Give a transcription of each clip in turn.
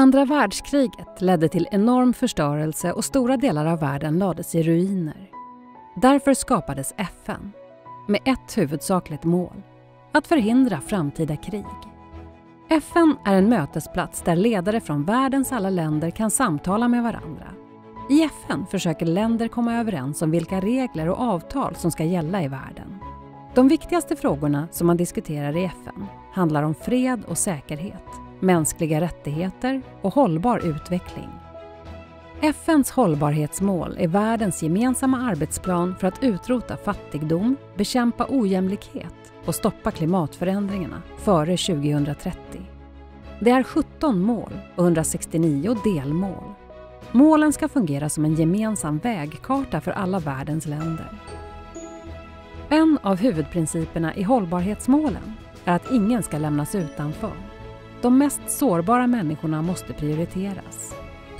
Andra världskriget ledde till enorm förstörelse och stora delar av världen lades i ruiner. Därför skapades FN med ett huvudsakligt mål: att förhindra framtida krig. FN är en mötesplats där ledare från världens alla länder kan samtala med varandra. I FN försöker länder komma överens om vilka regler och avtal som ska gälla i världen. De viktigaste frågorna som man diskuterar i FN handlar om fred och säkerhet, mänskliga rättigheter och hållbar utveckling. FNs hållbarhetsmål är världens gemensamma arbetsplan för att utrota fattigdom, bekämpa ojämlikhet och stoppa klimatförändringarna före 2030. Det är 17 mål och 169 delmål. Målen ska fungera som en gemensam vägkarta för alla världens länder. En av huvudprinciperna i hållbarhetsmålen är att ingen ska lämnas utanför. De mest sårbara människorna måste prioriteras.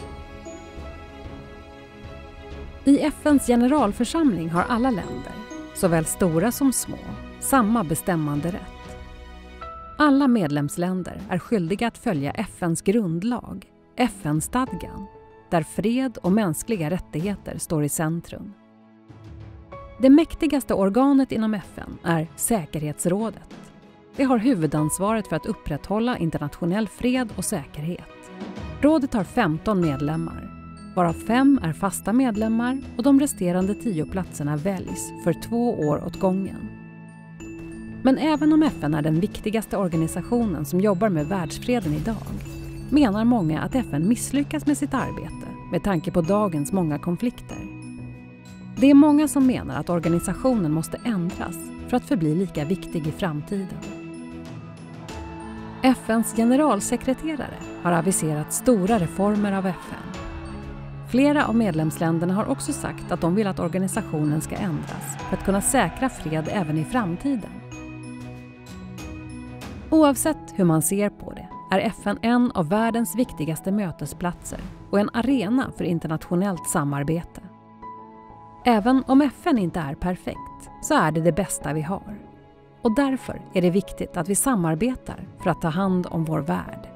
I FNs generalförsamling har alla länder, såväl stora som små, samma bestämmande rätt. Alla medlemsländer är skyldiga att följa FNs grundlag, FN-stadgan, där fred och mänskliga rättigheter står i centrum. Det mäktigaste organet inom FN är säkerhetsrådet. Det har huvudansvaret för att upprätthålla internationell fred och säkerhet. Rådet har 15 medlemmar, varav 5 är fasta medlemmar och de resterande 10 platserna väljs för 2 år åt gången. Men även om FN är den viktigaste organisationen som jobbar med världsfreden idag, menar många att FN misslyckas med sitt arbete med tanke på dagens många konflikter. Det är många som menar att organisationen måste ändras för att förbli lika viktig i framtiden. FNs generalsekreterare har aviserat stora reformer av FN. Flera av medlemsländerna har också sagt att de vill att organisationen ska ändras för att kunna säkra fred även i framtiden. Oavsett hur man ser på det är FN en av världens viktigaste mötesplatser och en arena för internationellt samarbete. Även om FN inte är perfekt så är det bästa vi har. Och därför är det viktigt att vi samarbetar för att ta hand om vår värld.